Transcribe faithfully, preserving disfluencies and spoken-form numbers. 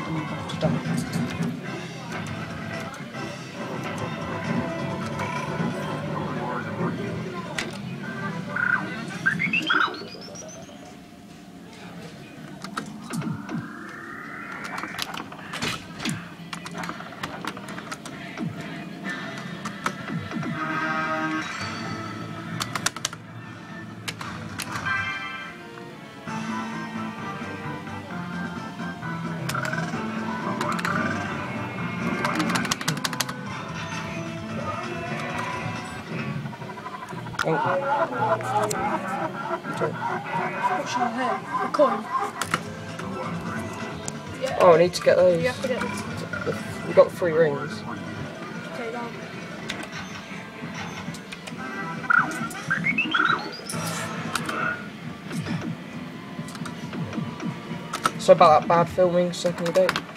Done. Oh. What's your hair? A coin? Yeah. Oh, I need to get those. You have to get this. We got three rings. Okay, down. So about that bad filming, second date.